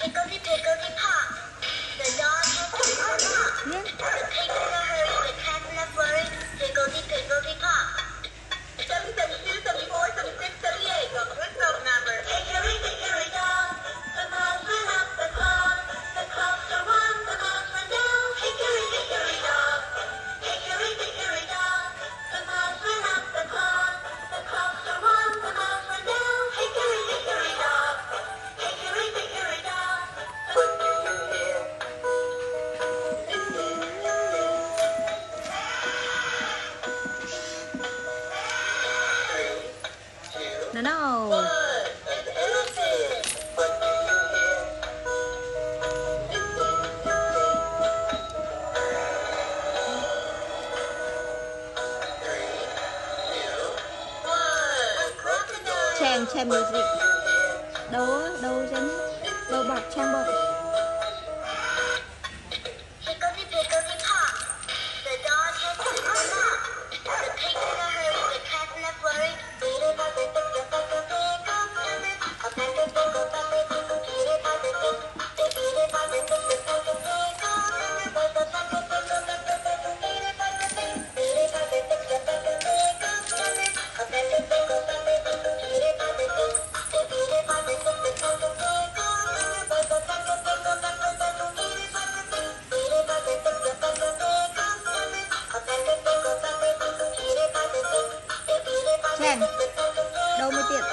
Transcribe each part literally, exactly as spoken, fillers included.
Hickory pickory pop. The dog has to run up. The pig in a hurry, the cat in a flurry. Hickory pickory pop. seven seventy-two, seventy-four, seventy-six, seventy-eight. Got the good phone number. Hickory dickory dock. The mouse went up the clock. The clocks are one, the mouse went down. Hickory dickory dock. Hickory dickory dock. The mouse went up the clock. The clocks are one, the mouse went down. Hickory dickory dock. Hickory dickory dock. What do you hear? Listen, listen. Three, two, No, no. one. An elephant. What do you hear? Listen, listen. Three, two, one. A crocodile. Chàng chàng What do music. you hear? Đâu á, đâu trên đâu bọc trang bọc. Hickory pickory pop. The dog has to run up. The pig in a hurry, the cat in a flurry. Chàng, đâu mới tiện.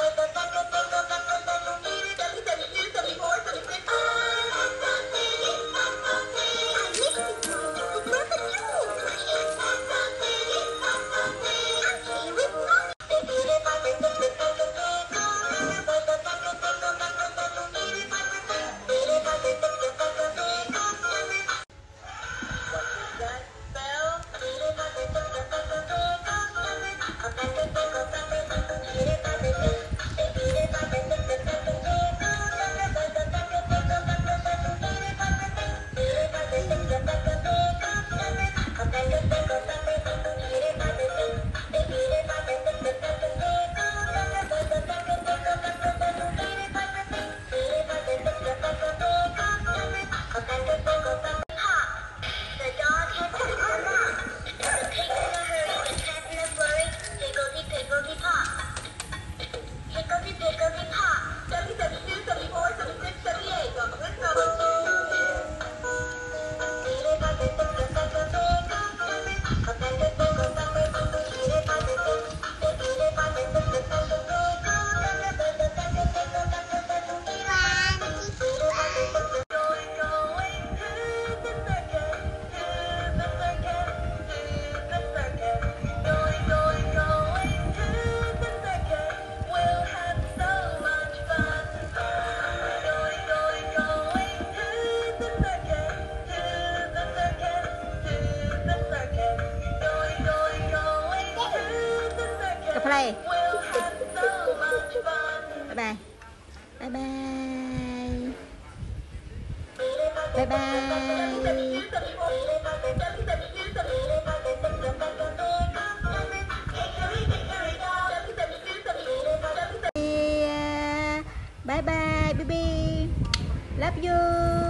Play. Bye bye. Bye bye. Bye bye. Bye bye, baby. Love you.